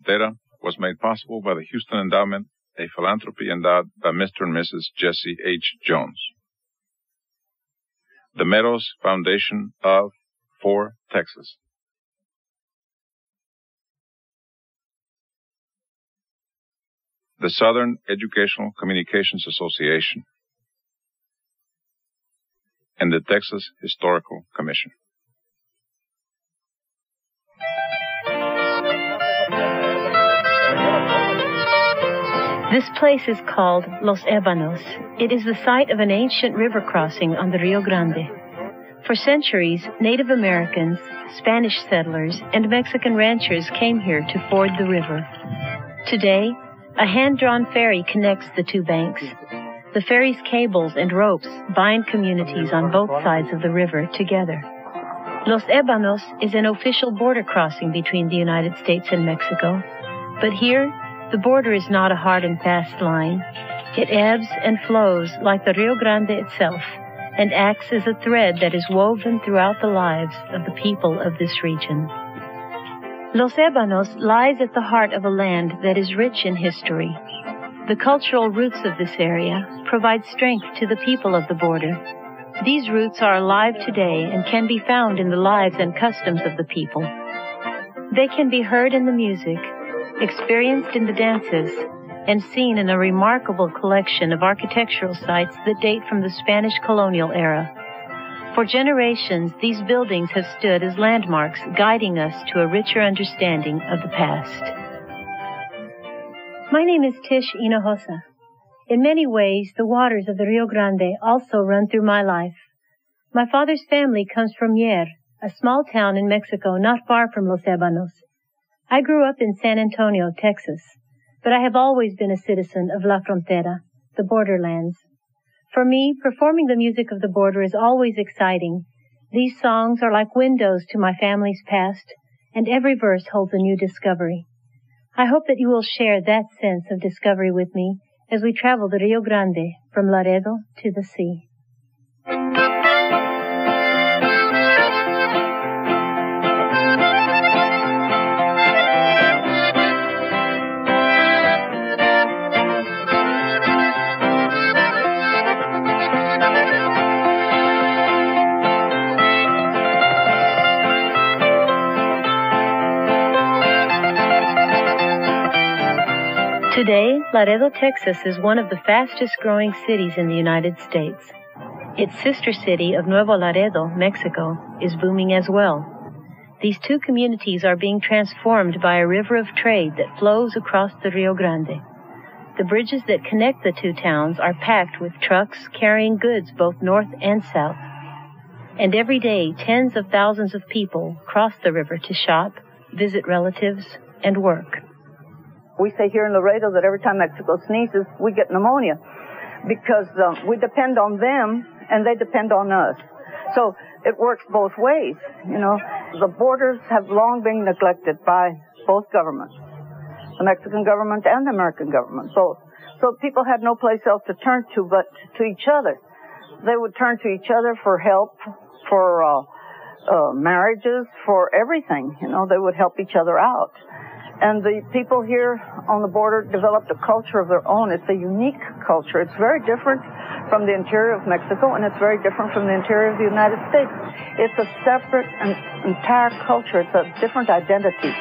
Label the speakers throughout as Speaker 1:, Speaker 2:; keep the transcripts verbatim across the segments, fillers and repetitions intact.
Speaker 1: Frontera was made possible by the Houston Endowment, a philanthropy endowed by Mister and Missus Jesse H. Jones. The Meadows Foundation of For Texas. The Southern Educational Communications Association. And the Texas Historical Commission.
Speaker 2: This place is called Los Ebanos. It is the site of an ancient river crossing on the Rio Grande. For centuries, Native Americans, Spanish settlers, and Mexican ranchers came here to ford the river. Today, a hand-drawn ferry connects the two banks. The ferry's cables and ropes bind communities on both sides of the river together. Los Ebanos is an official border crossing between the United States and Mexico. But here, the border is not a hard and fast line. It ebbs and flows like the Rio Grande itself and acts as a thread that is woven throughout the lives of the people of this region. Los Ebanos lies at the heart of a land that is rich in history. The cultural roots of this area provide strength to the people of the border. These roots are alive today and can be found in the lives and customs of the people. They can be heard in the music, experienced in the dances, and seen in a remarkable collection of architectural sites that date from the Spanish colonial era. For generations, these buildings have stood as landmarks, guiding us to a richer understanding of the past. My name is Tish Hinojosa. In many ways, the waters of the Rio Grande also run through my life. My father's family comes from Mier, a small town in Mexico not far from Los Ebanos. I grew up in San Antonio, Texas, but I have always been a citizen of La Frontera, the borderlands. For me, performing the music of the border is always exciting. These songs are like windows to my family's past, and every verse holds a new discovery. I hope that you will share that sense of discovery with me as we travel the Rio Grande from Laredo to the sea. Today, Laredo, Texas is one of the fastest growing cities in the United States. Its sister city of Nuevo Laredo, Mexico, is booming as well. These two communities are being transformed by a river of trade that flows across the Rio Grande. The bridges that connect the two towns are packed with trucks carrying goods both north and south. And every day, tens of thousands of people cross the river to shop, visit relatives, and work.
Speaker 3: We say here in Laredo that every time Mexico sneezes, we get pneumonia because uh, we depend on them and they depend on us. So it works both ways. You know, the borders have long been neglected by both governments, the Mexican government and the American government, both. So people had no place else to turn to but to each other. They would turn to each other for help, for uh, uh, marriages, for everything. You know, they would help each other out. And the people here on the border developed a culture of their own. It's a unique culture. It's very different from the interior of Mexico, and it's very different from the interior of the United States. It's a separate and entire culture. It's a different identity.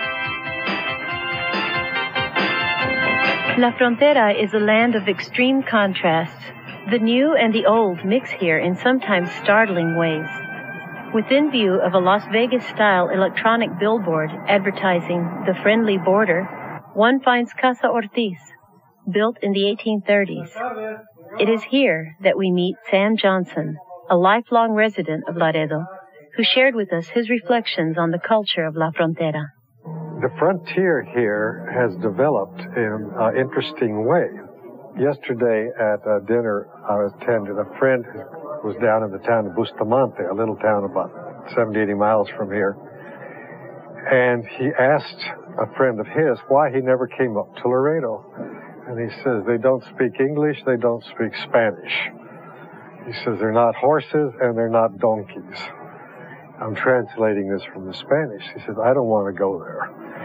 Speaker 2: La Frontera is a land of extreme contrasts. The new and the old mix here in sometimes startling ways. Within view of a Las Vegas-style electronic billboard advertising the friendly border, one finds Casa Ortiz, built in the eighteen thirties. It is here that we meet Sam Johnson, a lifelong resident of Laredo, who shared with us his reflections on the culture of La Frontera.
Speaker 4: The frontier here has developed in an interesting way. Yesterday at uh, dinner, I attended a friend who was down in the town of Bustamante, a little town about seventy, eighty miles from here. And he asked a friend of his why he never came up to Laredo. And he says, they don't speak English, they don't speak Spanish. He says, they're not horses and they're not donkeys. I'm translating this from the Spanish. He says, I don't want to go there.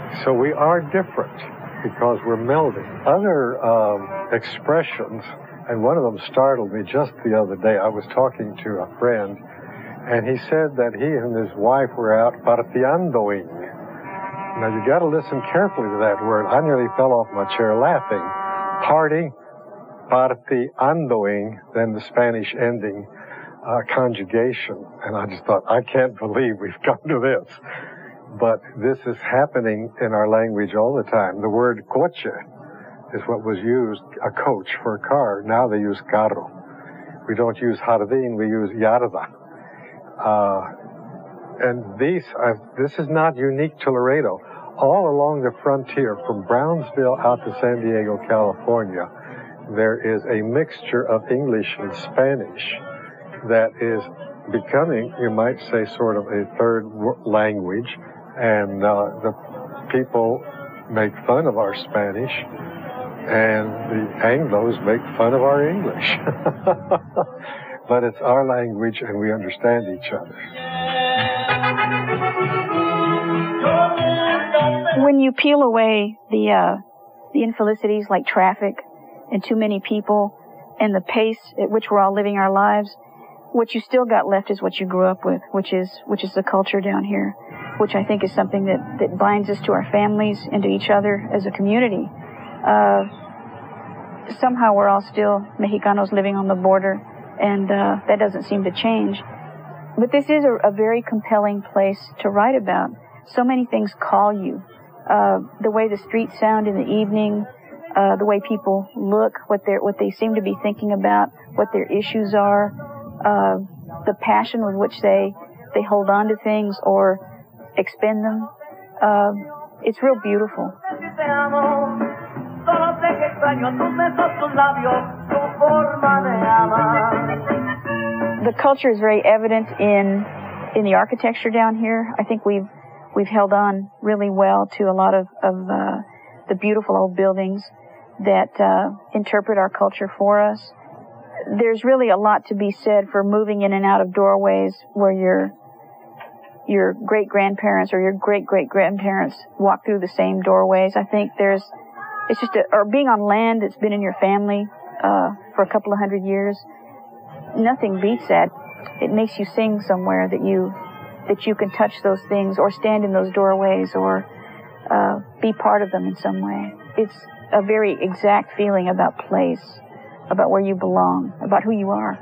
Speaker 4: So we are different because we're melding. Other um, expressions, and one of them startled me just the other day. I was talking to a friend, and he said that he and his wife were out parteandoing. Now, you got to listen carefully to that word. I nearly fell off my chair laughing. Party, parteandoing, then the Spanish ending uh, conjugation. And I just thought, I can't believe we've come to this. But this is happening in our language all the time. The word coche is what was used, a coach for a car. Now they use carro. We don't use jardín, we use yarda. Uh, and these, uh, this is not unique to Laredo. All along the frontier, from Brownsville out to San Diego, California, there is a mixture of English and Spanish that is becoming, you might say, sort of a third language. And uh, the people make fun of our Spanish, and the Anglos make fun of our English. But it's our language, and we understand each other.
Speaker 5: When you peel away the uh, the infelicities like traffic and too many people and the pace at which we're all living our lives, what you still got left is what you grew up with, which is which is the culture down here, which I think is something that, that binds us to our families and to each other as a community. Uh, somehow we're all still Mexicanos living on the border, and uh, that doesn't seem to change. But this is a, a very compelling place to write about. So many things call you. Uh, the way the streets sound in the evening, uh, the way people look, what they what they seem to be thinking about, what their issues are, uh, the passion with which they they hold on to things or expend them. Uh, it's real beautiful. The culture is very evident in in the architecture down here. I think we've we've held on really well to a lot of, of uh, the beautiful old buildings that uh, interpret our culture for us. There's really a lot to be said for moving in and out of doorways where your your great-grandparents or your great-great-grandparents walk through the same doorways. I think there's, it's just, a, or being on land that's been in your family uh, for a couple of hundred years, nothing beats that. It makes you sing somewhere that you that you can touch those things or stand in those doorways or uh, be part of them in some way. It's a very exact feeling about place, about where you belong, about who you are.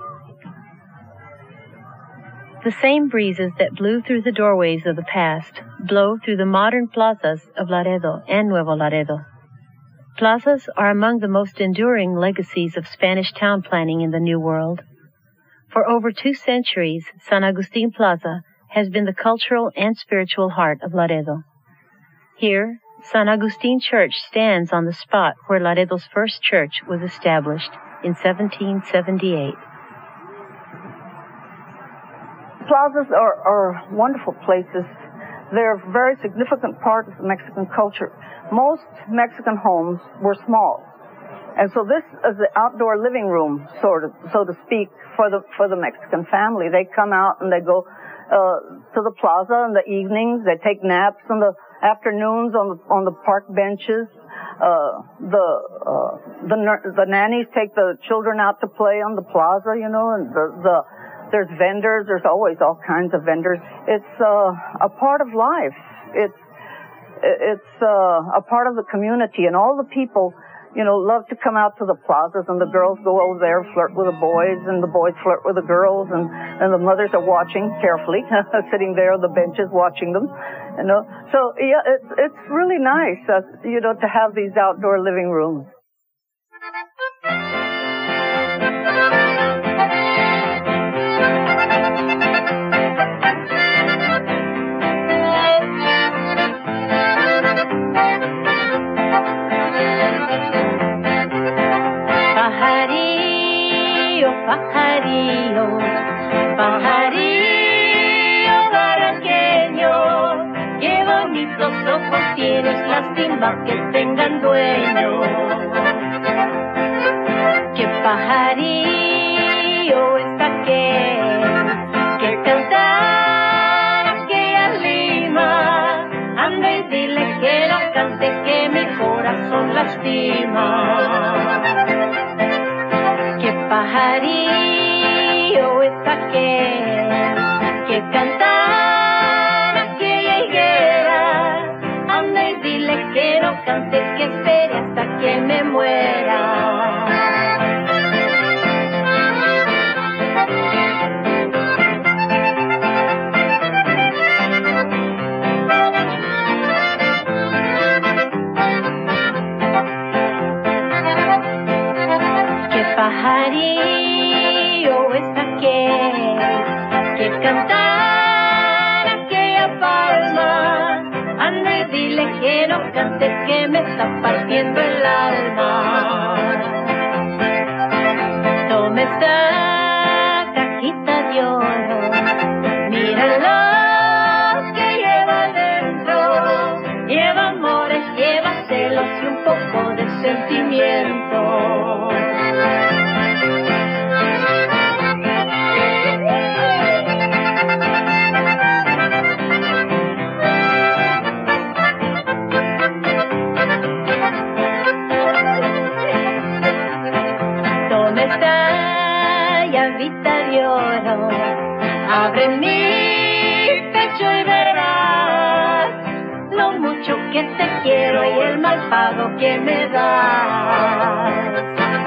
Speaker 2: The same breezes that blew through the doorways of the past blow through the modern plazas of Laredo and Nuevo Laredo. Plazas are among the most enduring legacies of Spanish town planning in the New World. For over two centuries, San Agustin Plaza has been the cultural and spiritual heart of Laredo. Here, San Agustin Church stands on the spot where Laredo's first church was established in seventeen seventy-eight.
Speaker 3: Plazas are, are wonderful places. They're a very significant part of the Mexican culture. Most Mexican homes were small. And so this is the outdoor living room, sort of, so to speak, for the for the Mexican family. They come out and they go uh, to the plaza in the evenings. They take naps in the afternoons on the on the park benches. Uh, the uh, the the nannies take the children out to play on the plaza, you know, and the the there's vendors. There's always all kinds of vendors. It's uh, a part of life. It's it's uh, a part of the community, and all the people, you know, love to come out to the plazas, and the girls go over there, flirt with the boys, and the boys flirt with the girls, and, and the mothers are watching carefully, sitting there on the benches watching them, you know. So, yeah, it's, it's really nice, uh, you know, to have these outdoor living rooms.
Speaker 2: Pajarillo, pajarillo barangueño, qué bonitos ojos tienes, lástima que tengan dueño. Qué pajarillo es aquel que cantar aquella lima, anda y dile encima. Qué pajarillo es aquel que cantaba aquella higuera. Anda y dile que no cante, que espere hasta que me muera. Pajarillo es aquel que cantar aquella palma. Anda y dile que no cante, que me está partiendo el alma. Toma esta cajita de oro, míralo que lleva dentro. Lleva amores, lleva celos y un poco de sentimiento. Abre mi pecho y verás lo mucho que te quiero y el mal pago que me das.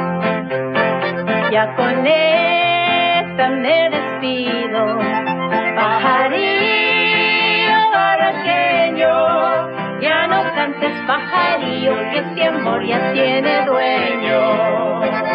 Speaker 2: Ya con esta me despido, pajarillo baraqueño. Ya no cantes, pajarillo, que este amor ya tiene dueño.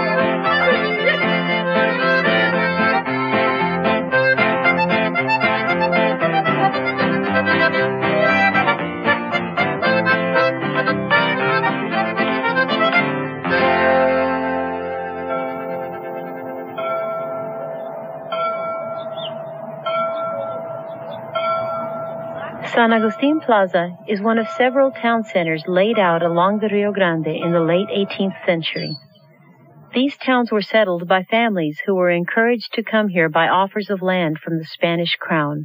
Speaker 2: San Agustin Plaza is one of several town centers laid out along the Rio Grande in the late eighteenth century. These towns were settled by families who were encouraged to come here by offers of land from the Spanish crown.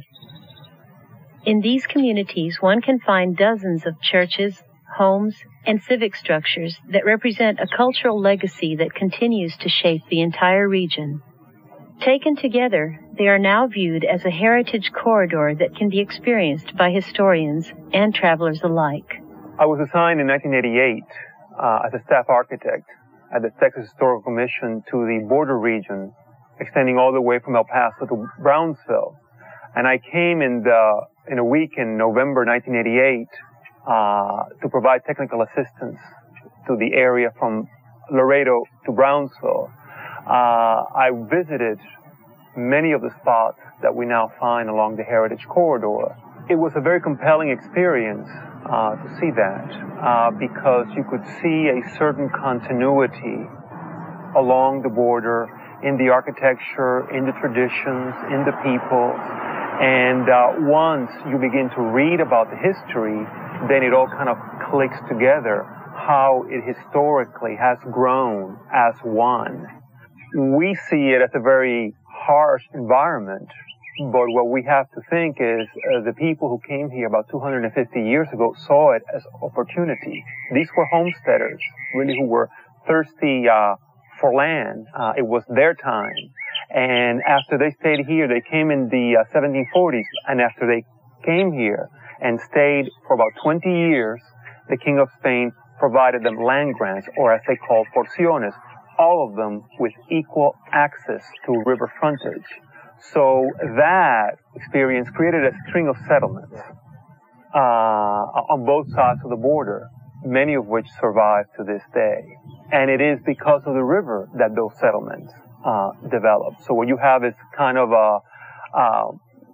Speaker 2: In these communities, one can find dozens of churches, homes, and civic structures that represent a cultural legacy that continues to shape the entire region. Taken together, they are now viewed as a heritage corridor that can be experienced by historians and travelers alike.
Speaker 6: I was assigned in nineteen eighty-eight uh, as a staff architect at the Texas Historical Commission to the border region, extending all the way from El Paso to Brownsville. And I came in the in a week in November nineteen eighty-eight uh, to provide technical assistance to the area from Laredo to Brownsville. Uh, I visited many of the spots that we now find along the Heritage Corridor. It was a very compelling experience uh, to see that uh, because you could see a certain continuity along the border in the architecture, in the traditions, in the people. And uh, once you begin to read about the history, then it all kind of clicks together how it historically has grown as one. We see it as a very harsh environment, but what we have to think is uh, the people who came here about two hundred fifty years ago saw it as opportunity. These were homesteaders, really, who were thirsty uh, for land. Uh, it was their time. And after they stayed here, they came in the uh, seventeen forties, and after they came here and stayed for about twenty years, the King of Spain provided them land grants, or as they called porciones, all of them with equal access to river frontage. So that experience created a string of settlements uh, on both sides of the border, many of which survive to this day. And it is because of the river that those settlements uh, developed. So what you have is kind of a, uh,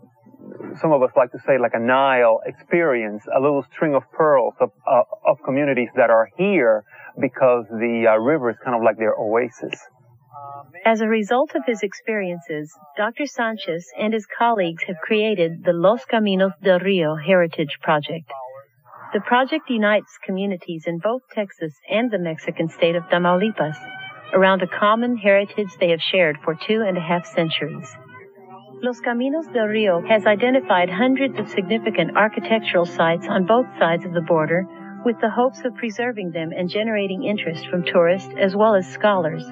Speaker 6: some of us like to say like a Nile experience, a little string of pearls of, uh, of communities that are here because the uh, river is kind of like their oasis.
Speaker 2: As a result of his experiences, Doctor Sanchez and his colleagues have created the Los Caminos del Rio Heritage Project. The project unites communities in both Texas and the Mexican state of Tamaulipas around a common heritage they have shared for two and a half centuries. Los Caminos del Rio has identified hundreds of significant architectural sites on both sides of the border, with the hopes of preserving them and generating interest from tourists as well as scholars.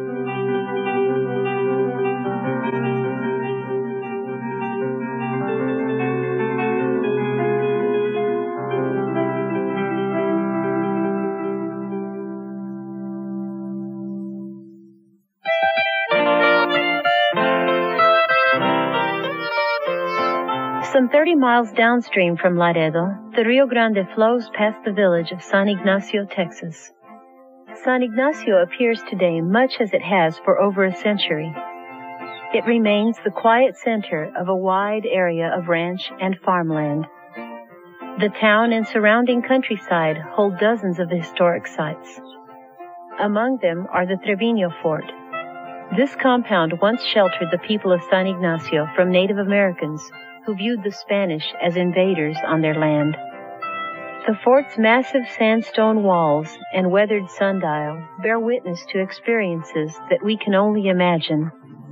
Speaker 2: Some thirty miles downstream from Laredo, the Rio Grande flows past the village of San Ignacio, Texas. San Ignacio appears today much as it has for over a century. It remains the quiet center of a wide area of ranch and farmland. The town and surrounding countryside hold dozens of historic sites. Among them are the Trevino Fort. This compound once sheltered the people of San Ignacio from Native Americans who viewed the Spanish as invaders on their land. The fort's massive sandstone walls and weathered sundial bear witness to experiences that we can only imagine.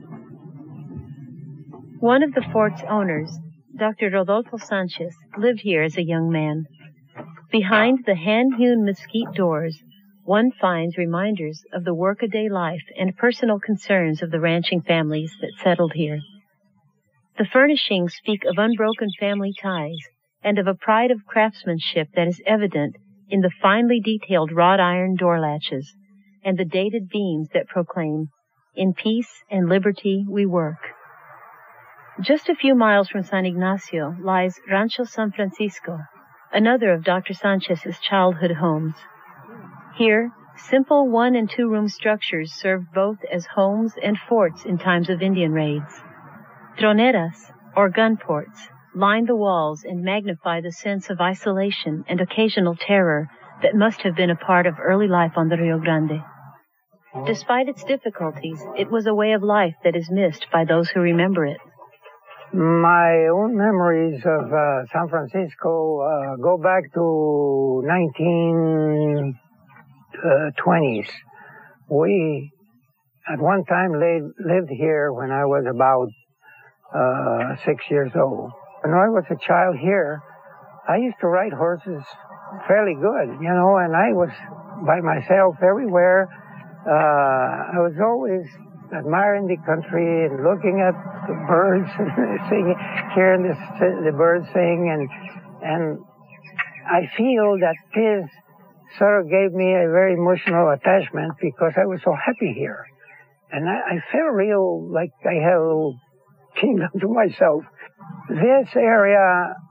Speaker 2: One of the fort's owners, Doctor Rodolfo Sanchez, lived here as a young man. Behind the hand-hewn mesquite doors, one finds reminders of the workaday life and personal concerns of the ranching families that settled here. The furnishings speak of unbroken family ties and of a pride of craftsmanship that is evident in the finely detailed wrought iron door latches and the dated beams that proclaim, "In peace and liberty we work." Just a few miles from San Ignacio lies Rancho San Francisco, another of Doctor Sanchez's childhood homes. Here, simple one- and two-room structures served both as homes and forts in times of Indian raids. Troneras, or gun ports, line the walls and magnify the sense of isolation and occasional terror that must have been a part of early life on the Rio Grande. Despite its difficulties, it was a way of life that is missed by those who remember it.
Speaker 7: My own memories of uh, San Francisco uh, go back to nineteen twenties. We, at one time, lived, lived here when I was about Uh, six years old. When I was a child here, I used to ride horses fairly good, you know, and I was by myself everywhere. Uh, I was always admiring the country and looking at the birds and singing, hearing the, the birds sing, and and I feel that this sort of gave me a very emotional attachment because I was so happy here. And I, I felt real like I had a little kingdom to myself. This area,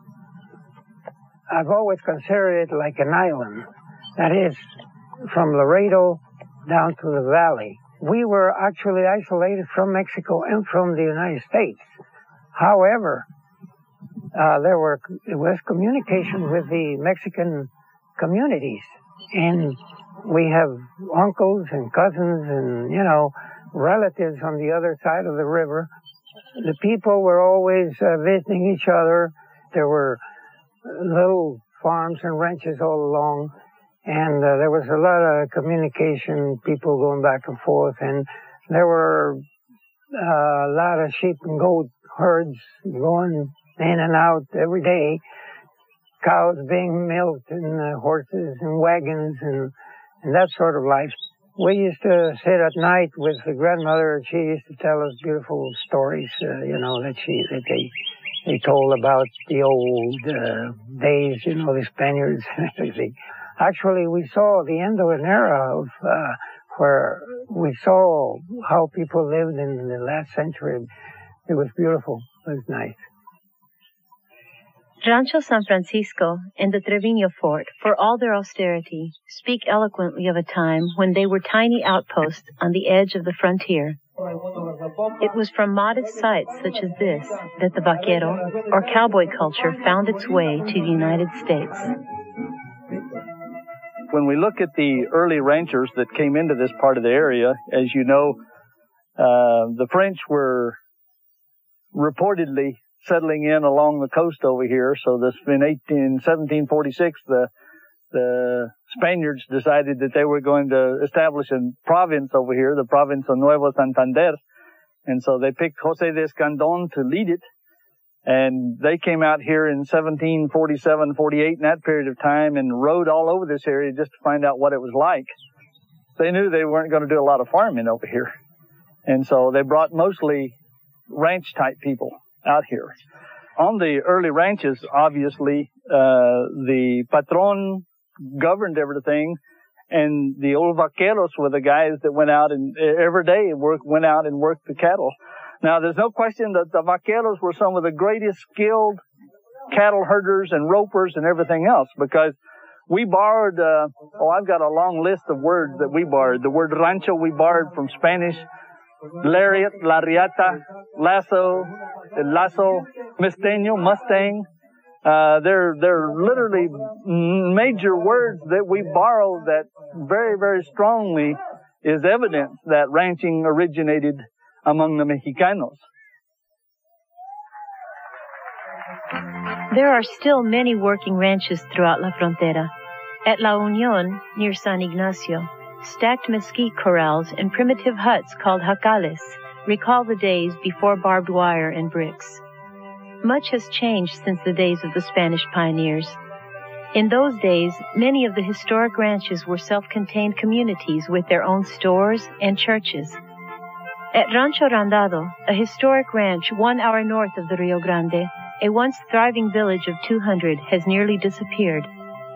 Speaker 7: I've always considered it like an island. That is, from Laredo down to the valley. We were actually isolated from Mexico and from the United States. However, uh, there were there was communication with the Mexican communities, and we have uncles and cousins and, you know, relatives on the other side of the river. The people were always uh, visiting each other. There were little farms and ranches all along, and uh, there was a lot of communication, people going back and forth, and there were uh, a lot of sheep and goat herds going in and out every day, cows being milked, and uh, horses and wagons, and, and that sort of life. We used to sit at night with the grandmother, and she used to tell us beautiful stories, uh, you know, that she that they they told about the old uh, days, you know, the Spaniards and everything. Actually, we saw the end of an era of uh, where we saw how people lived in the last century. It was beautiful. It was nice.
Speaker 2: Rancho San Francisco and the Trevino Fort, for all their austerity, speak eloquently of a time when they were tiny outposts on the edge of the frontier. It was from modest sites such as this that the vaquero, or cowboy culture, found its way to the United States.
Speaker 8: When we look at the early ranchers that came into this part of the area, as you know, uh, the French were reportedly settling in along the coast over here. So this in eighteen, seventeen forty-six, the the Spaniards decided that they were going to establish a province over here, the province of Nuevo Santander. And so they picked José de Escandón to lead it. And they came out here in seventeen forty-seven, forty-eight in that period of time and rode all over this area just to find out what it was like. They knew they weren't going to do a lot of farming over here. And so they brought mostly ranch-type people out here. On the early ranches, obviously, uh, the patron governed everything, and the old vaqueros were the guys that went out and every day work, went out and worked the cattle. Now, there's no question that the vaqueros were some of the greatest skilled cattle herders and ropers and everything else, because we borrowed, uh, oh, I've got a long list of words that we borrowed. The word rancho we borrowed from Spanish, lariat, la riata, lasso, el lasso, misteño, mustang. Uh, they're, they're literally major words that we borrow that very, very strongly is evidence that ranching originated among the Mexicanos.
Speaker 2: There are still many working ranches throughout La Frontera. At La Unión, near San Ignacio, stacked mesquite corrals and primitive huts called jacales recall the days before barbed wire and bricks. Much has changed since the days of the Spanish pioneers. In those days, many of the historic ranches were self-contained communities with their own stores and churches. At Rancho Randado, a historic ranch one hour north of the Rio Grande, a once thriving village of two hundred has nearly disappeared.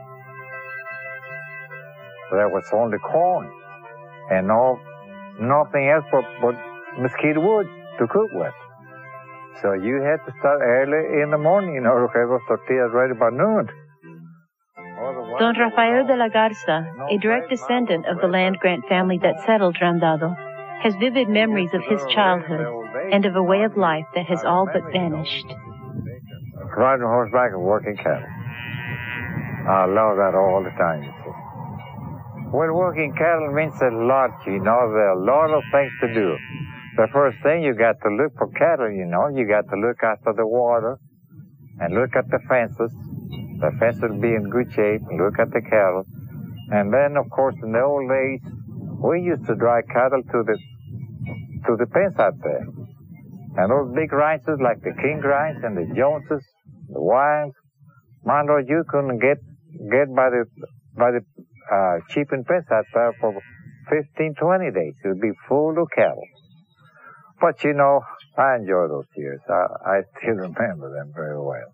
Speaker 9: There was only corn and no, nothing else but, but mesquite wood to cook with. So you had to start early in the morning in order to have those tortillas ready by noon.
Speaker 2: Don Rafael de la Garza, a direct descendant of the land grant family that settled Randado, has vivid memories of his childhood and of a way of life that has all but vanished.
Speaker 9: Riding horseback and working cattle. I love that all the time, you see. Well, working cattle means a lot, you know. There are a lot of things to do. The first thing, you got to look for cattle, you know. You got to look after the water and look at the fences. The fence will be in good shape, and look at the cattle. And then, of course, in the old days, we used to drive cattle to the to the pens out there. And those big ranches like the King Ranch and the Joneses, the Wilds, my Lord, you couldn't get get by the by the uh, cheaping pens out there for fifteen, twenty days. It would be full of cattle. But you know, I enjoy those years. I, I still remember them very well.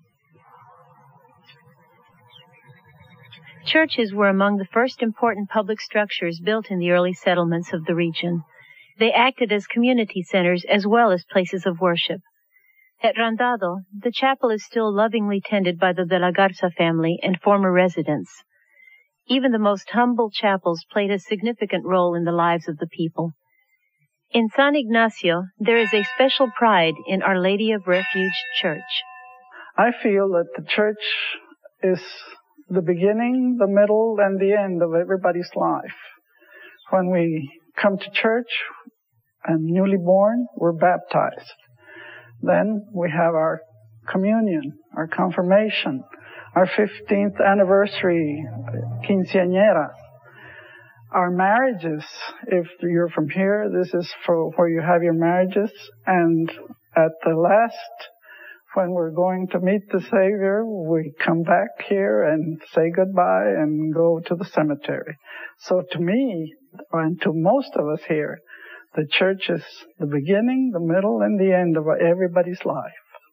Speaker 2: Churches were among the first important public structures built in the early settlements of the region. They acted as community centers as well as places of worship. At Randado, the chapel is still lovingly tended by the De la Garza family and former residents. Even the most humble chapels played a significant role in the lives of the people. In San Ignacio, there is a special pride in Our Lady of Refuge Church.
Speaker 10: I feel that the church is the beginning, the middle, and the end of everybody's life. When we come to church and newly born, we're baptized. Then we have our communion, our confirmation, our fifteenth anniversary quinceañera, our marriages. If you're from here, this is for where you have your marriages. And at the last, when we're going to meet the Savior, we come back here and say goodbye and go to the cemetery. So to me, and to most of us here, the church is the beginning, the middle, and the end of everybody's life.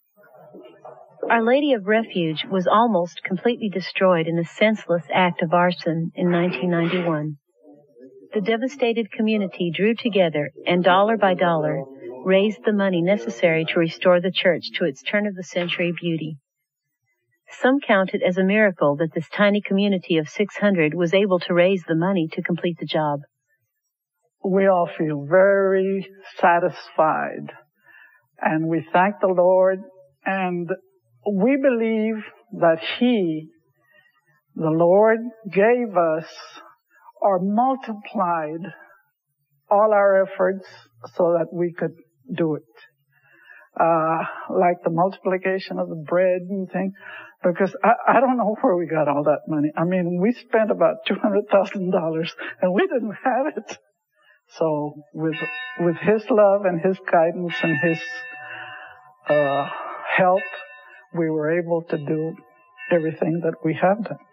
Speaker 2: Our Lady of Refuge was almost completely destroyed in a senseless act of arson in nineteen ninety-one. The devastated community drew together and dollar by dollar raised the money necessary to restore the church to its turn-of-the-century beauty. Some count it as a miracle that this tiny community of six hundred was able to raise the money to complete the job.
Speaker 10: We all feel very satisfied, and we thank the Lord, and we believe that He, the Lord, gave us or multiplied all our efforts so that we could do it. Uh, like the multiplication of the bread and things, because I, I don't know where we got all that money. I mean, we spent about two hundred thousand dollars and we didn't have it. So with, with His love and His guidance and His, uh, help, we were able to do everything that we have done.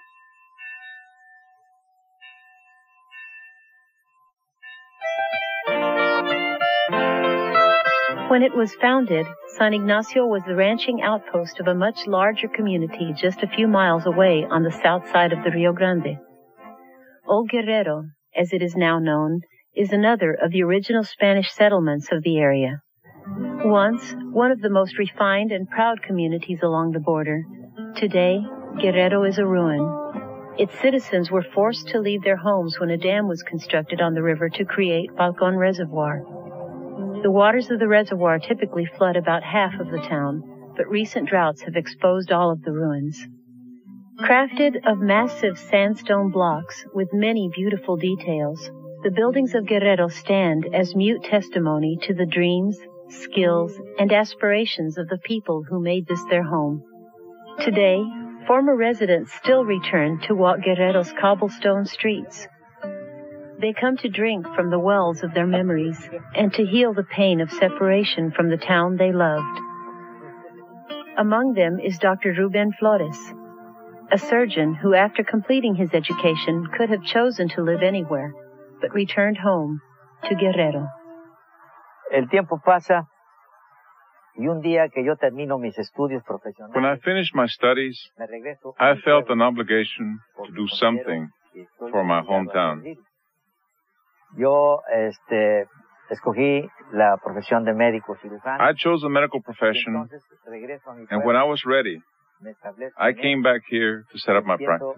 Speaker 2: When it was founded, San Ignacio was the ranching outpost of a much larger community just a few miles away on the south side of the Rio Grande. Old Guerrero, as it is now known, is another of the original Spanish settlements of the area. Once, one of the most refined and proud communities along the border, today, Guerrero is a ruin. Its citizens were forced to leave their homes when a dam was constructed on the river to create Balcón Reservoir. The waters of the reservoir typically flood about half of the town, but recent droughts have exposed all of the ruins. Crafted of massive sandstone blocks with many beautiful details, the buildings of Guerrero stand as mute testimony to the dreams, skills, and aspirations of the people who made this their home. Today, former residents still return to walk Guerrero's cobblestone streets. They come to drink from the wells of their memories and to heal the pain of separation from the town they loved. Among them is Doctor Ruben Flores, a surgeon who, after completing his education, could have chosen to live anywhere, but returned home to Guerrero.
Speaker 11: El tiempo pasa y un día que yo termino mis estudios profesionales,
Speaker 1: when I finished my studies, I felt an obligation to do something for my hometown.
Speaker 11: Yo este, escogí la profesión de médico cirujano.
Speaker 1: I chose the medical profession, and when I was ready, I came back here to set up my practice.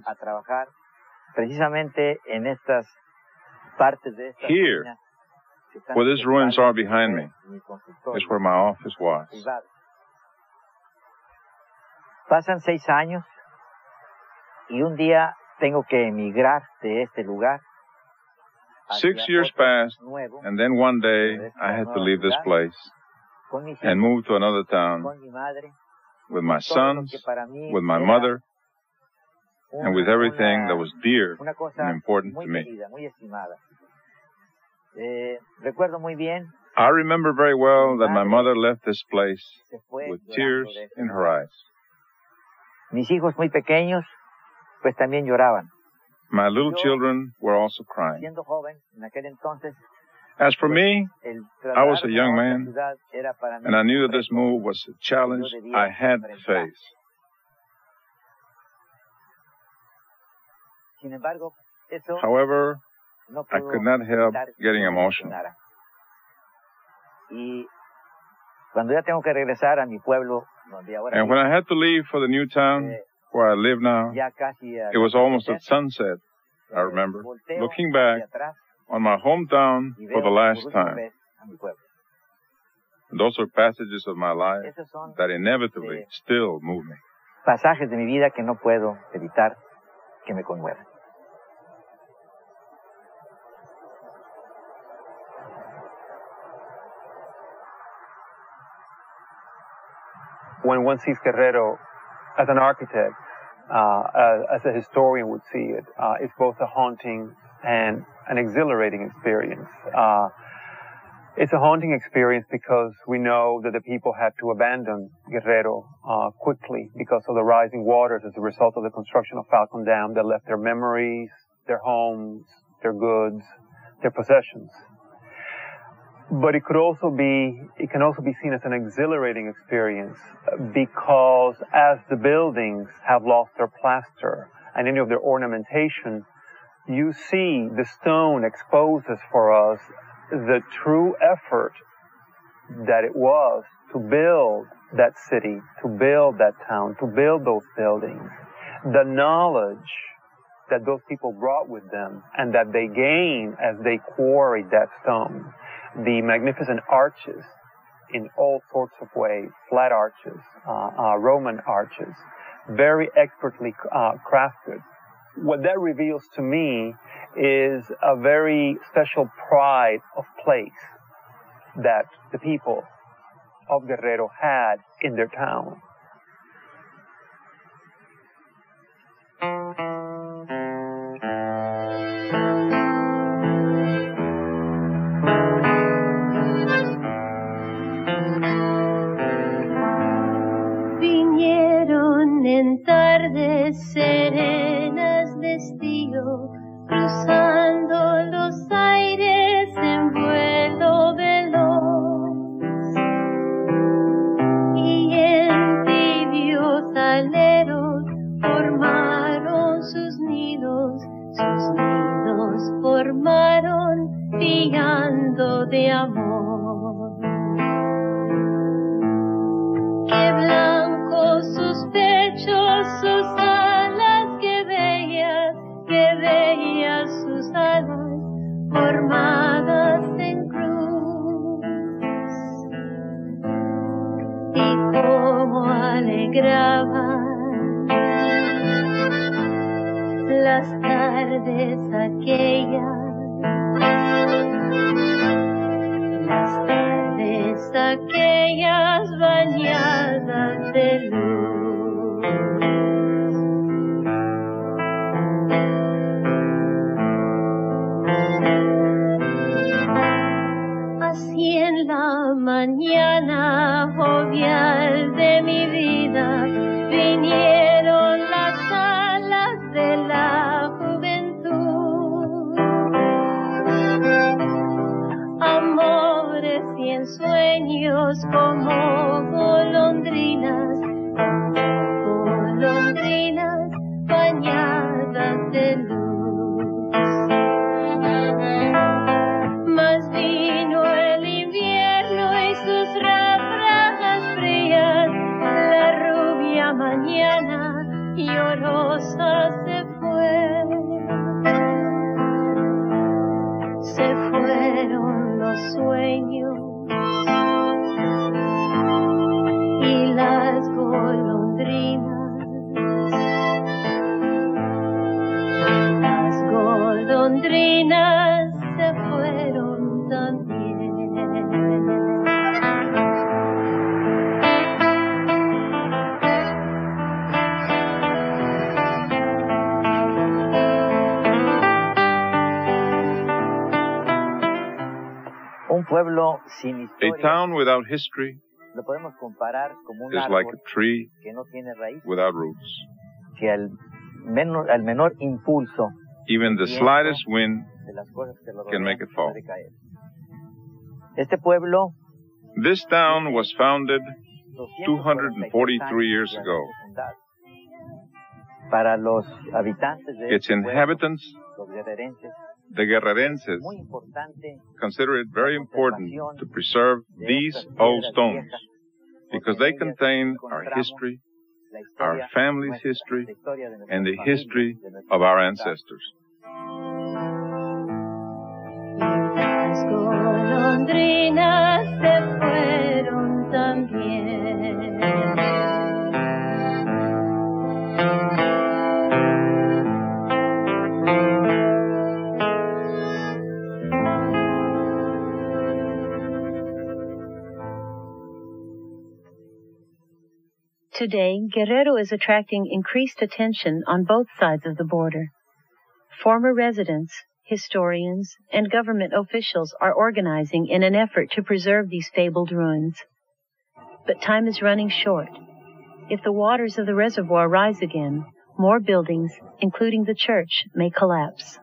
Speaker 1: Here, where these ruins are behind me, is where my office was.
Speaker 11: Pasan seis años y un día tengo que emigrar de este lugar.
Speaker 1: Six years passed, and then one day I had to leave this place and move to another town with my sons, with my mother, and with everything that was dear and important to me. I remember very well that my mother left this place with tears in her eyes.
Speaker 11: Mis hijos muy pequeños, pues también lloraban.
Speaker 1: My little children were also crying. As for me, I was a young man, and I knew that this move was a challenge I had to face. However, I could not help getting emotional. And when I had to leave for the new town where I live now, it was almost at sunset, I remember, looking back on my hometown for the last time. Those are passages of my life that inevitably still move me.
Speaker 11: Pasajes de mi vida que no puedo evitar que me conmuevan.
Speaker 6: When one sees Guerrero as an architect, uh, as, as a historian would see it, uh, it's both a haunting and an exhilarating experience. Uh, it's a haunting experience because we know that the people had to abandon Guerrero uh, quickly because of the rising waters as a result of the construction of Falcon Dam that left their memories, their homes, their goods, their possessions. But it could also be, it can also be seen as an exhilarating experience because as the buildings have lost their plaster and any of their ornamentation, you see the stone exposes for us the true effort that it was to build that city, to build that town, to build those buildings. The knowledge that those people brought with them and that they gained as they quarried that stone. The magnificent arches in all sorts of ways, flat arches, uh, uh, Roman arches, very expertly uh, crafted. What that reveals to me is a very special pride of place that the people of Guerrero had in their town.
Speaker 2: sus nidos formaron pillando de amor. Qué blancos sus pechos, sus alas, qué bellas, qué bellas sus alas formadas en cruz. Y cómo alegraban las tardes aquellas, las tardes aquellas bañadas de luz. Así en la mañana jovial de mi vida vinieron las alas de la juventud, amores y ensueños como golondrinas, golondrinas bañadas de luz. Mas vino el invierno y sus ráfagas frías, la rubia mañana llorosa se fue. Se fueron los sueños y las golondrinas, las golondrinas se fueron también.
Speaker 11: Un pueblo sin
Speaker 1: A
Speaker 11: historia
Speaker 1: town without history
Speaker 11: lo podemos comparar como un
Speaker 1: is like
Speaker 11: árbol
Speaker 1: a tree
Speaker 11: que no tiene raíz,
Speaker 1: without roots.
Speaker 11: que al menor, al menor impulso
Speaker 1: Even the slightest wind
Speaker 11: de las cosas que lo
Speaker 1: can
Speaker 11: rodean
Speaker 1: make it fall.
Speaker 11: puede caer. Este pueblo
Speaker 1: This town was founded two hundred forty-three years ago.
Speaker 11: Para los habitantes de
Speaker 1: Its
Speaker 11: este pueblo,
Speaker 1: inhabitants,
Speaker 11: los guerrerenses,
Speaker 1: the Guerrerenses,
Speaker 11: muy importante
Speaker 1: consider it very important to preserve these old stones because they contain our history, our family's history, and the history of our ancestors.
Speaker 2: Las golondrinas se fueron también. Today, Guerrero is attracting increased attention on both sides of the border. Former residents, historians, and government officials are organizing in an effort to preserve these fabled ruins. But time is running short. If the waters of the reservoir rise again, more buildings, including the church, may collapse.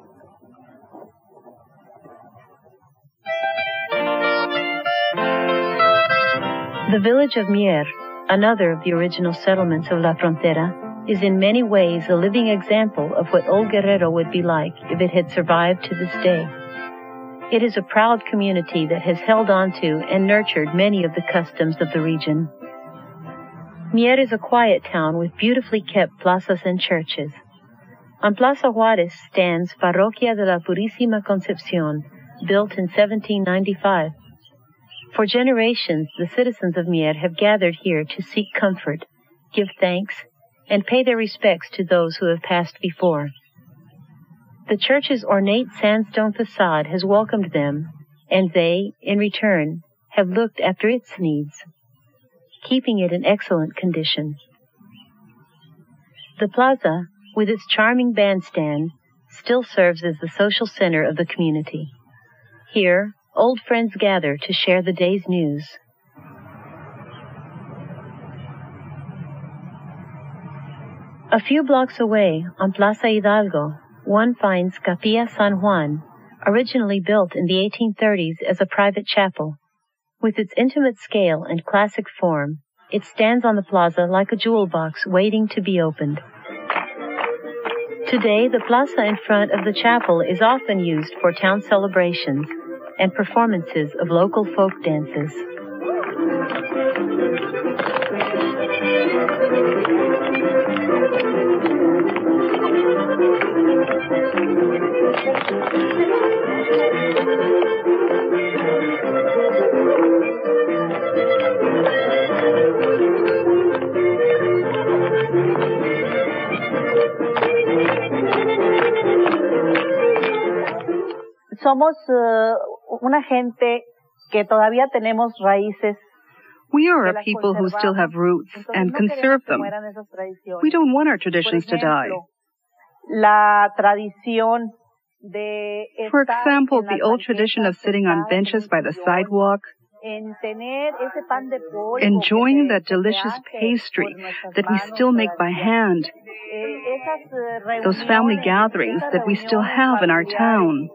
Speaker 2: The village of Mier, another of the original settlements of La Frontera, is in many ways a living example of what old Guerrero would be like if it had survived to this day. It is a proud community that has held on to and nurtured many of the customs of the region. Mier is a quiet town with beautifully kept plazas and churches. On Plaza Juárez stands Parroquia de la Purísima Concepción, built in seventeen ninety-five. For generations, the citizens of Mier have gathered here to seek comfort, give thanks, and pay their respects to those who have passed before. The church's ornate sandstone facade has welcomed them, and they, in return, have looked after its needs, keeping it in excellent condition. The plaza, with its charming bandstand, still serves as the social center of the community. Here, old friends gather to share the day's news. A few blocks away, on Plaza Hidalgo, one finds Capilla San Juan, originally built in the eighteen thirties as a private chapel. With its intimate scale and classic form, it stands on the plaza like a jewel box waiting to be opened. Today, the plaza in front of the chapel is often used for town celebrations and performances of local folk dances.
Speaker 12: Somos uh, una gente que todavía tenemos raíces.
Speaker 13: We are a people who still have roots and conserve them. We don't want our traditions to die.
Speaker 12: La tradición de
Speaker 13: For example, the old tradition of sitting on benches by the sidewalk, enjoying that delicious pastry that we still make by hand, those family gatherings that we still have in our town.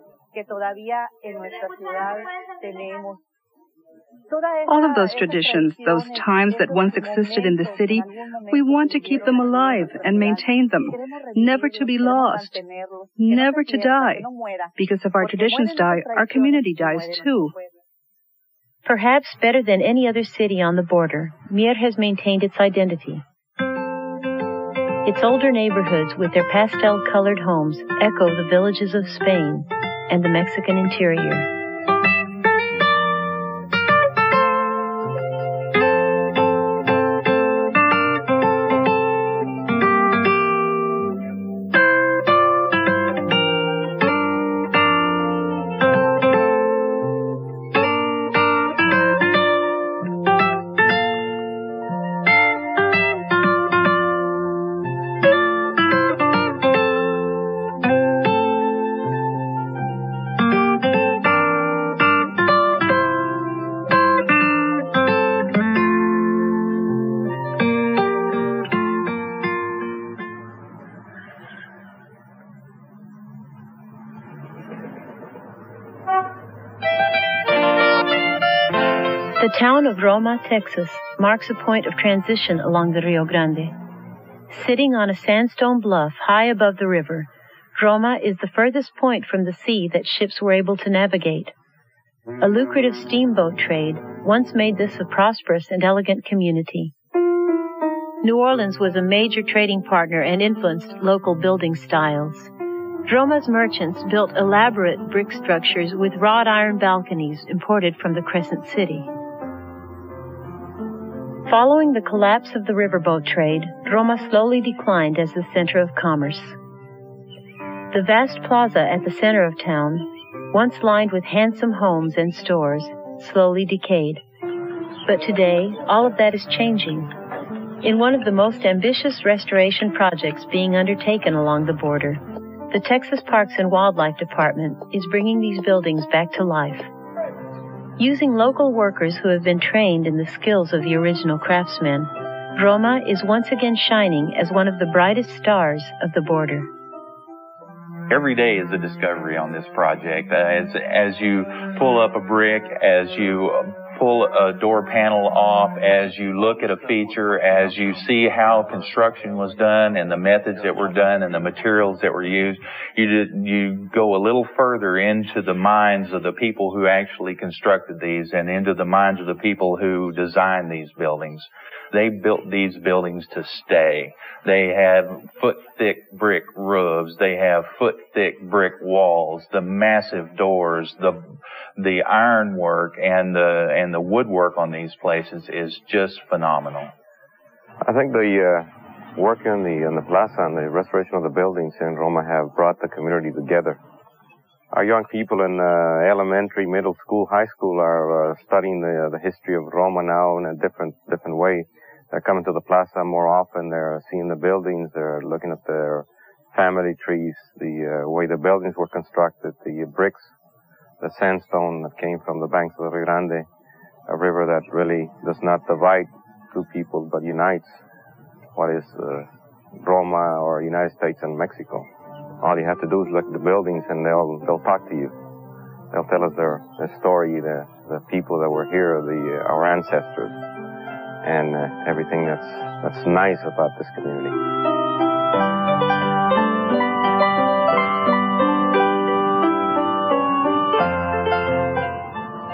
Speaker 13: All of those traditions, those times that once existed in the city, we want to keep them alive and maintain them, never to be lost, never to die. Because if our traditions die, our community dies too.
Speaker 2: Perhaps better than any other city on the border, Mier has maintained its identity. Its older neighborhoods with their pastel-colored homes echo the villages of Spain and the Mexican interior. The town of Roma, Texas, marks a point of transition along the Rio Grande. Sitting on a sandstone bluff high above the river, Roma is the furthest point from the sea that ships were able to navigate. A lucrative steamboat trade once made this a prosperous and elegant community. New Orleans was a major trading partner and influenced local building styles. Roma's merchants built elaborate brick structures with wrought iron balconies imported from the Crescent City. Following the collapse of the riverboat trade, Roma slowly declined as the center of commerce. The vast plaza at the center of town, once lined with handsome homes and stores, slowly decayed. But today, all of that is changing. In one of the most ambitious restoration projects being undertaken along the border, the Texas Parks and Wildlife Department is bringing these buildings back to life. Using local workers who have been trained in the skills of the original craftsmen, Roma is once again shining as one of the brightest stars of the border.
Speaker 14: Every day is a discovery on this project. As, as you pull up a brick, as you pull a door panel off, as you look at a feature, as you see how construction was done and the methods that were done and the materials that were used, you did, you go a little further into the minds of the people who actually constructed these and into the minds of the people who designed these buildings. They built these buildings to stay. They have foot-thick brick roofs. They have foot-thick brick walls, the massive doors, the the ironwork and the and the woodwork on these places is just phenomenal.
Speaker 15: I think the uh, work in the in the plaza and the restoration of the buildings in Roma have brought the community together. Our young people in uh, elementary, middle school, high school are uh, studying the uh, the history of Roma now in a different different way. They're coming to the plaza more often. They're seeing the buildings. They're looking at their family trees, the uh, way the buildings were constructed, the bricks, the sandstone that came from the banks of the Rio Grande, a river that really does not divide two people but unites what is uh, Roma or United States and Mexico. All you have to do is look at the buildings and they'll they'll talk to you. They'll tell us their, their story, the the people that were here, the uh, our ancestors, and uh, everything that's that's nice about this community.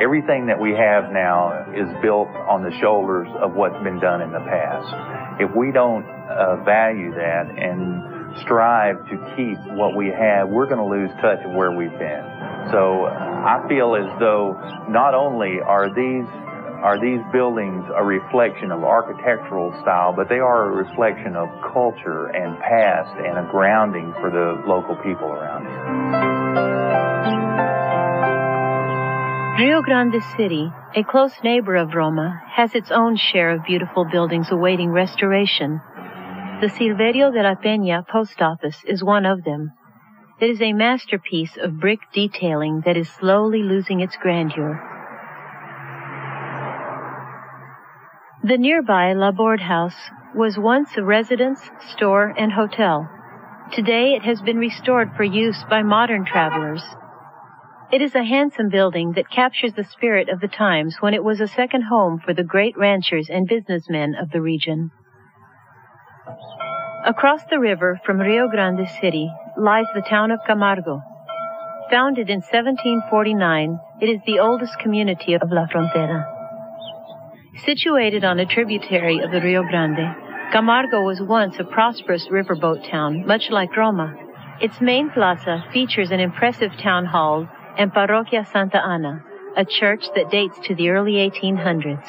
Speaker 14: everything that we have now is built on the shoulders of what's been done in the past. If we don't uh, value that and strive to keep what we have, we're going to lose touch of where we've been. So I feel as though not only are these are these buildings a reflection of architectural style, but they are a reflection of culture and past and a grounding for the local people around here.
Speaker 2: Rio Grande City, a close neighbor of Roma, has its own share of beautiful buildings awaiting restoration. The Silverio de la Peña post office is one of them. It is a masterpiece of brick detailing that is slowly losing its grandeur. The nearby Laborde House was once a residence, store, and hotel. Today it has been restored for use by modern travelers. It is a handsome building that captures the spirit of the times when it was a second home for the great ranchers and businessmen of the region. Across the river from Rio Grande City lies the town of Camargo. Founded in seventeen forty-nine, it is the oldest community of La Frontera. Situated on a tributary of the Rio Grande, Camargo was once a prosperous riverboat town, much like Roma. Its main plaza features an impressive town hall and Parroquia Santa Ana, a church that dates to the early eighteen hundreds.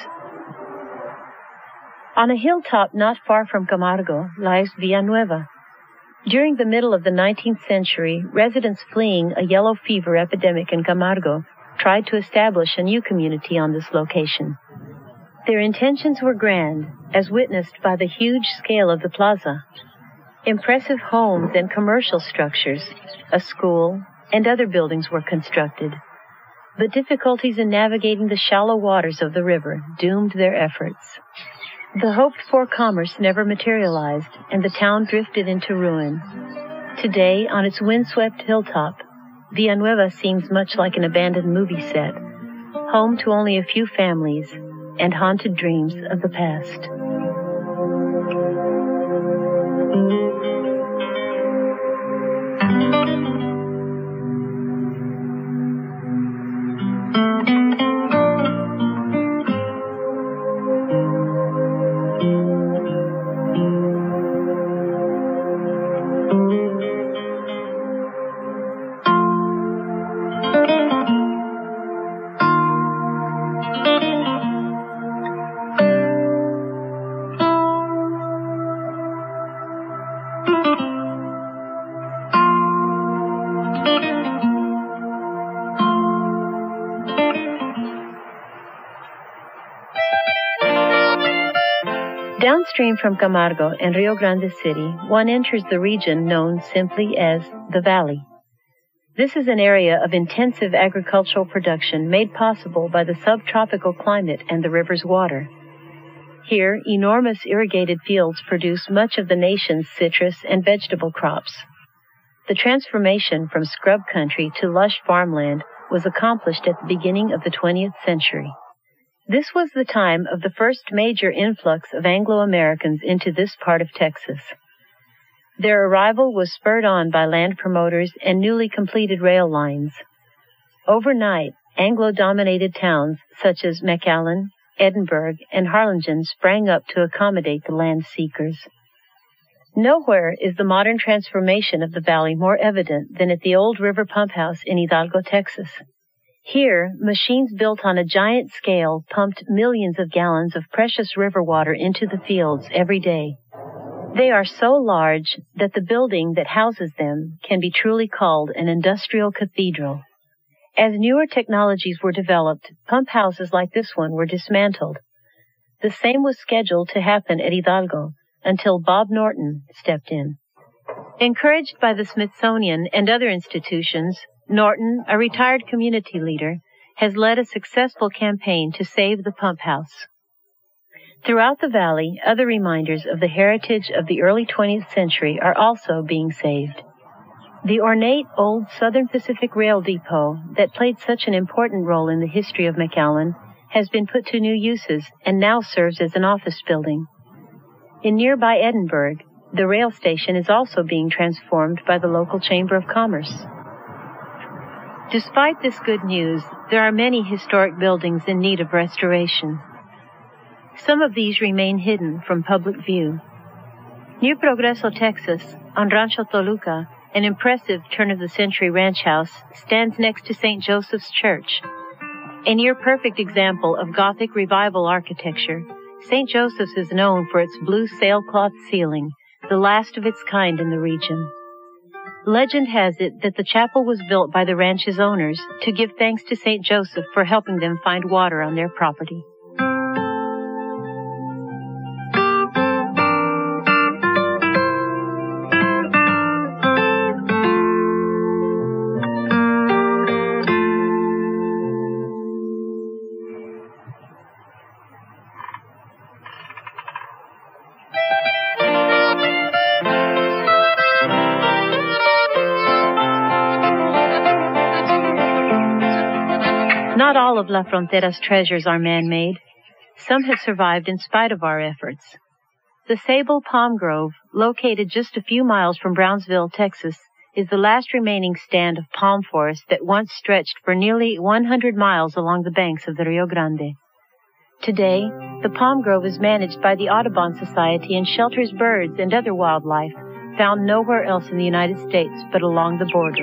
Speaker 2: On a hilltop not far from Camargo lies Villanueva. During the middle of the nineteenth century, residents fleeing a yellow fever epidemic in Camargo tried to establish a new community on this location. Their intentions were grand, as witnessed by the huge scale of the plaza. Impressive homes and commercial structures, a school, and other buildings were constructed. But difficulties in navigating the shallow waters of the river doomed their efforts. The hoped-for commerce never materialized, and the town drifted into ruin. Today, on its windswept hilltop, Villanueva seems much like an abandoned movie set, home to only a few families and haunted dreams of the past. Downstream from Camargo and Rio Grande City, one enters the region known simply as the Valley. This is an area of intensive agricultural production made possible by the subtropical climate and the river's water. Here, enormous irrigated fields produce much of the nation's citrus and vegetable crops. The transformation from scrub country to lush farmland was accomplished at the beginning of the twentieth century. This was the time of the first major influx of Anglo-Americans into this part of Texas. Their arrival was spurred on by land promoters and newly completed rail lines. Overnight, Anglo-dominated towns such as McAllen, Edinburgh, and Harlingen sprang up to accommodate the land seekers. Nowhere is the modern transformation of the valley more evident than at the old river pump house in Hidalgo, Texas. Here, machines built on a giant scale pumped millions of gallons of precious river water into the fields every day. They are so large that the building that houses them can be truly called an industrial cathedral. As newer technologies were developed, pump houses like this one were dismantled. The same was scheduled to happen at Hidalgo until Bob Norton stepped in. Encouraged by the Smithsonian and other institutions, Norton, a retired community leader, has led a successful campaign to save the pump house. Throughout the valley, other reminders of the heritage of the early twentieth century are also being saved. The ornate old Southern Pacific Rail Depot that played such an important role in the history of McAllen has been put to new uses and now serves as an office building. In nearby Edinburgh, the rail station is also being transformed by the local Chamber of Commerce. Despite this good news, there are many historic buildings in need of restoration. Some of these remain hidden from public view. Near Progreso, Texas, on Rancho Toluca, an impressive turn-of-the-century ranch house stands next to Saint Joseph's Church. A near-perfect example of Gothic revival architecture, Saint Joseph's is known for its blue sailcloth ceiling, the last of its kind in the region. Legend has it that the chapel was built by the ranch's owners to give thanks to Saint Joseph for helping them find water on their property. Not all of La Frontera's treasures are man-made. Some have survived in spite of our efforts. The Sable Palm Grove, located just a few miles from Brownsville, Texas, is the last remaining stand of palm forest that once stretched for nearly one hundred miles along the banks of the Rio Grande. Today, the Palm Grove is managed by the Audubon Society and shelters birds and other wildlife found nowhere else in the United States but along the border.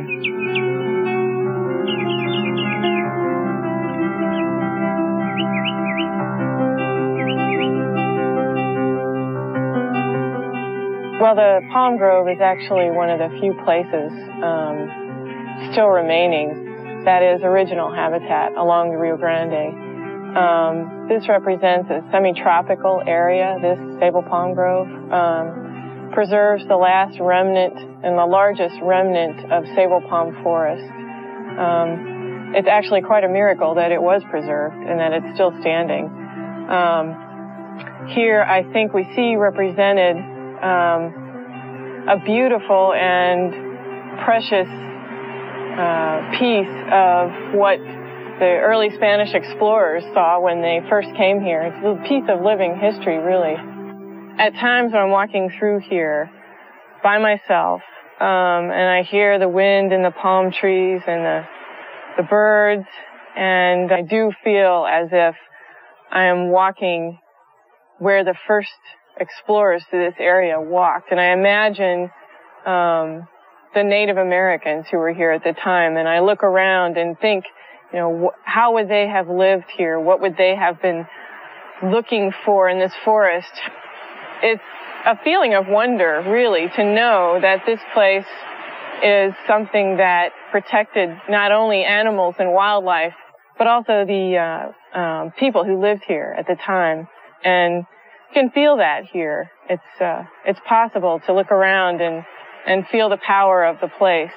Speaker 16: Well, the Palm Grove is actually one of the few places um, still remaining that is original habitat along the Rio Grande. Um, this represents a semi-tropical area. This Sable Palm Grove um, preserves the last remnant and the largest remnant of sable palm forest. Um, it's actually quite a miracle that it was preserved and that it's still standing. Um, here, I think we see represented Um, a beautiful and precious uh, piece of what the early Spanish explorers saw when they first came here. It's a piece of living history, really. At times when I'm walking through here by myself, um, and I hear the wind in the palm trees and the, the birds, and I do feel as if I am walking where the first explorers to this area walked. And I imagine um, the Native Americans who were here at the time, and I look around and think, you know, wh- how would they have lived here? What would they have been looking for in this forest? It's a feeling of wonder, really, to know that this place is something that protected not only animals and wildlife, but also the uh, um, people who lived here at the time. And you can feel that here. It's uh, it's possible to look around and, and feel the power of the place.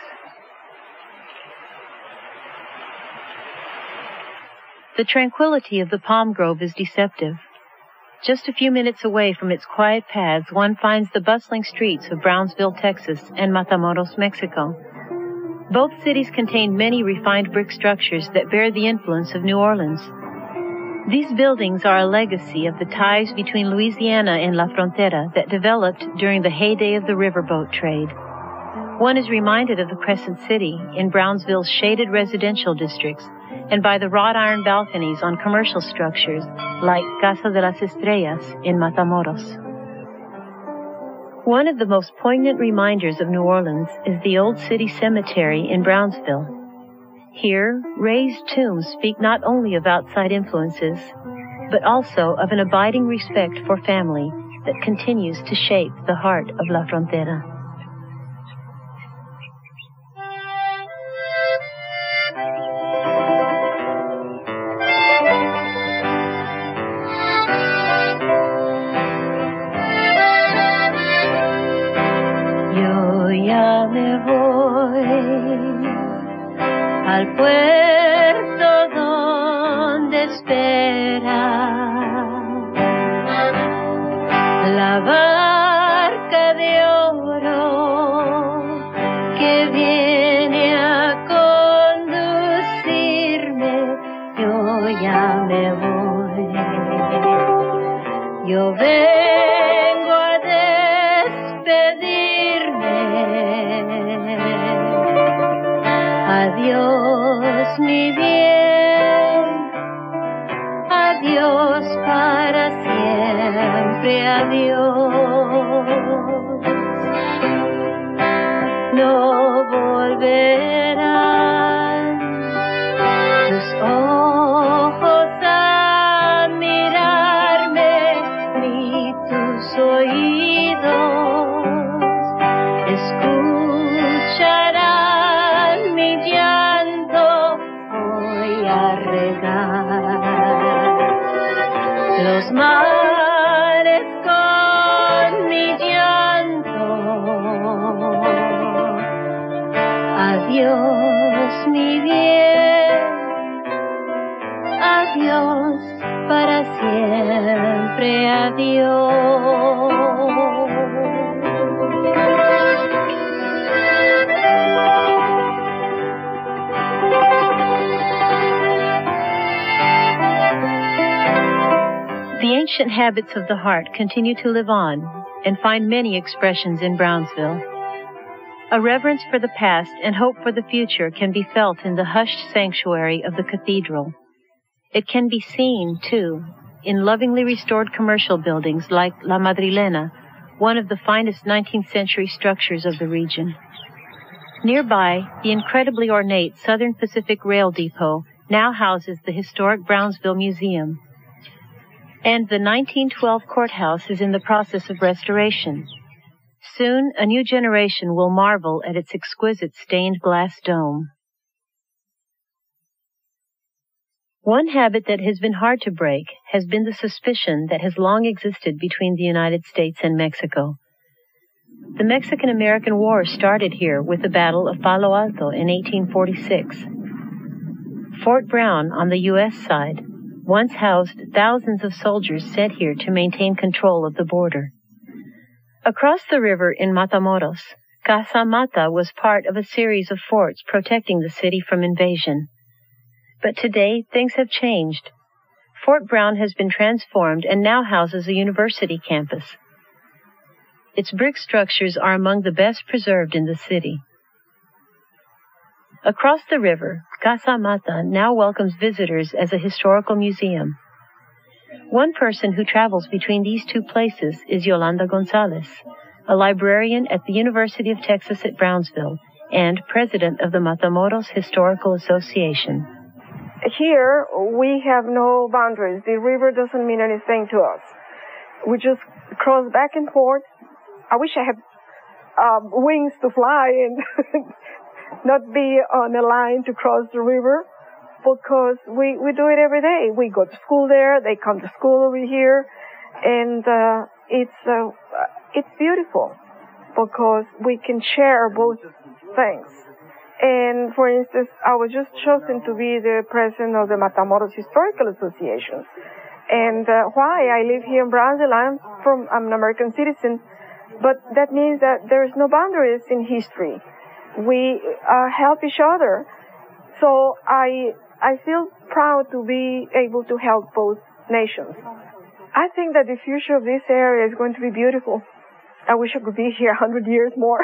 Speaker 2: The tranquility of the Palm Grove is deceptive. Just a few minutes away from its quiet paths, one finds the bustling streets of Brownsville, Texas, and Matamoros, Mexico. Both cities contain many refined brick structures that bear the influence of New Orleans. These buildings are a legacy of the ties between Louisiana and La Frontera that developed during the heyday of the riverboat trade. One is reminded of the Crescent City in Brownsville's shaded residential districts and by the wrought iron balconies on commercial structures like Casa de las Estrellas in Matamoros. One of the most poignant reminders of New Orleans is the Old City Cemetery in Brownsville. Here, raised tombs speak not only of outside influences, but also of an abiding respect for family that continues to shape the heart of La Frontera. Yo ya me voy al puerto donde espera la barca de oro que viene a conducirme. Yo ya me voy, yo vengo a despedirme. Adiós. mi bien, adiós para siempre, adiós. No volverán tus ojos a mirarme, ni tus oídos escucharán mi llanto. Voy a regar los mares con mi llanto. Adiós, mi bien, adiós para siempre, adiós. The ancient habits of the heart continue to live on and find many expressions in Brownsville. A reverence for the past and hope for the future can be felt in the hushed sanctuary of the cathedral. It can be seen, too, in lovingly restored commercial buildings like La Madrilena, one of the finest nineteenth century structures of the region. Nearby, the incredibly ornate Southern Pacific Rail Depot now houses the historic Brownsville Museum. And the nineteen twelve courthouse is in the process of restoration. Soon, a new generation will marvel at its exquisite stained glass dome. One habit that has been hard to break has been the suspicion that has long existed between the United States and Mexico. The Mexican-American War started here with the Battle of Palo Alto in eighteen forty-six. Fort Brown on the U S side once housed thousands of soldiers sent here to maintain control of the border. Across the river in Matamoros, Casa Mata was part of a series of forts protecting the city from invasion. But today, things have changed. Fort Brown has been transformed and now houses a university campus. Its brick structures are among the best preserved in the city. Across the river, Casa Mata now welcomes visitors as a historical museum. One person who travels between these two places is Yolanda Gonzalez, a librarian at the University of Texas at Brownsville and president of the Matamoros Historical Association.
Speaker 17: Here, we have no boundaries. The river doesn't mean anything to us. We just cross back and forth. I wish I had um, wings to fly and not be on a line to cross the river, because we, we do it every day. We go to school there, they come to school over here, and uh, it's uh, it's beautiful because we can share both things. And for instance, I was just chosen to be the president of the Matamoros Historical Association. And uh, why? I live here in Brownsville. I'm from I'm an American citizen, but that means that there is no boundaries in history. We uh, help each other. So I I feel proud to be able to help both nations. I think that the future of this area is going to be beautiful. I wish I could be here a hundred years more.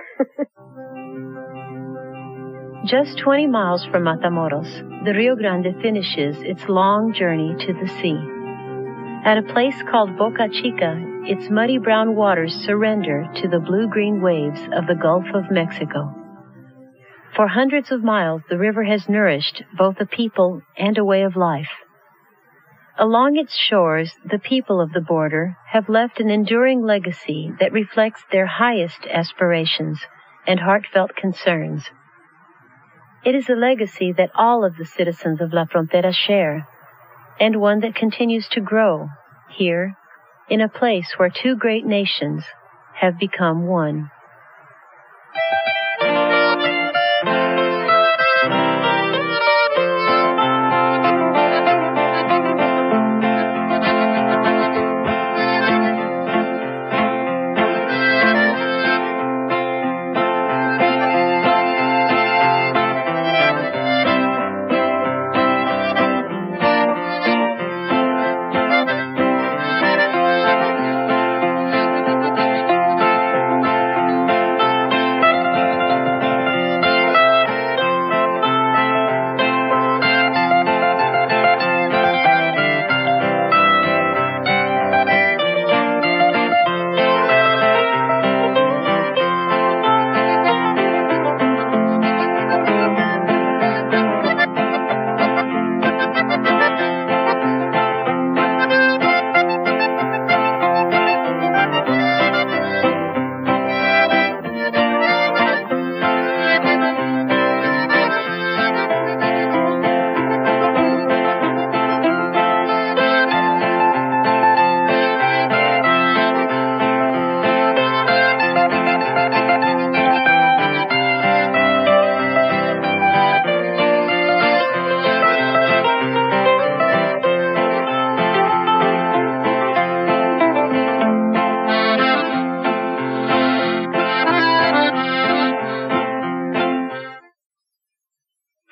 Speaker 2: Just twenty miles from Matamoros, the Rio Grande finishes its long journey to the sea. At a place called Boca Chica, its muddy brown waters surrender to the blue-green waves of the Gulf of Mexico. For hundreds of miles, the river has nourished both a people and a way of life. Along its shores, the people of the border have left an enduring legacy that reflects their highest aspirations and heartfelt concerns. It is a legacy that all of the citizens of La Frontera share, and one that continues to grow here in a place where two great nations have become one.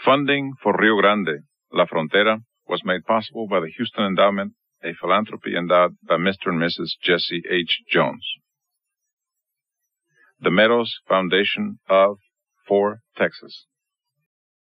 Speaker 1: Funding for Rio Grande, La Frontera, was made possible by the Houston Endowment, a philanthropy endowed by Mister and Missus Jesse H. Jones. The Meadows Foundation of For Texas.